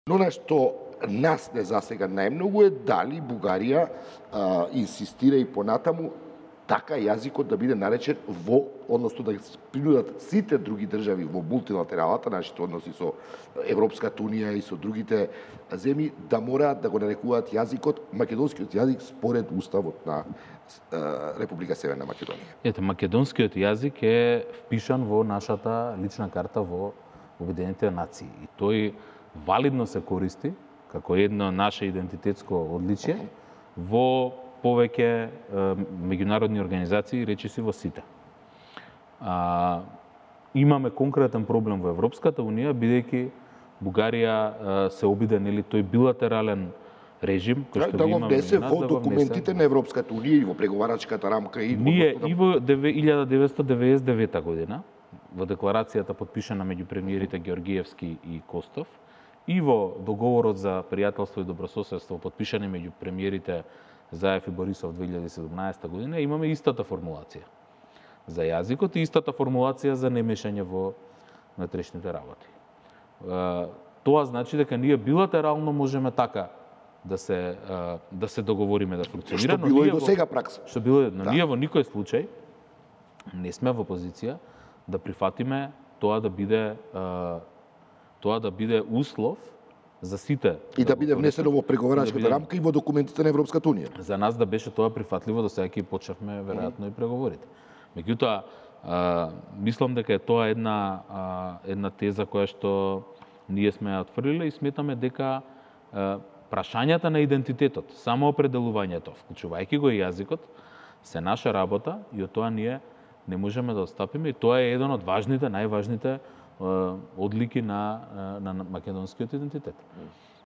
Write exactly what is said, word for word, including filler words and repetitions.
Но на што нас не засега најмногу е дали Бугарија а, инсистира и понатаму така јазикот да биде наречен во, односно да принудат сите други држави во мултилатералата, нашите односи со Европската унија и со другите земји, да мораат да го нарекуваат јазикот, македонскиот јазик според уставот на а, Република Северна Македонија. Ете, македонскиот јазик е впишан во нашата лична карта во Обединетите нации и тој валидно се користи како едно наше идентитетско одличие во повеќе е, меѓународни организации, речиси во сите. А, имаме конкретен проблем во Европската унија, бидејќи Бугарија е, се обиде нели тој билатерален режим кој што да го внесе нас, во да го документите внесе на Европската унија и во преговарачката рамка и ние да... и во илјада деветстотини деветдесет и девета година во декларацијата потпишана меѓу премиерите Георгиевски и Костов и во договорот за пријателство и добрососедство потпишани меѓу премиерите Заев и Борисов две илјади и седумнаесета година, имаме истата формулација за јазикот и истата формулација за немешање во внатрешните работи. Тоа значи дека ние билатерално можеме така да се да се договориме да функционира, што било и до сега пракса. Што било, но да. ние во никој случај не сме во позиција да прифатиме тоа да биде тоа да биде услов за сите. И да, да биде внесено во преговарачката да биде... рамка и во документите на Европската унија. За нас да беше тоа прифатливо, до сега ќе почнавме веројатно и преговорите. Меѓутоа, мислам дека е тоа една а, една теза која што ние сме отфрлиле и сметаме дека а, прашањата на идентитетот, самоопределувањето, вклучувајќи го и јазикот, се наша работа и од тоа ние не можеме да отстапиме и тоа е еден од важните, најважните одлики на, на македонскиот идентитет.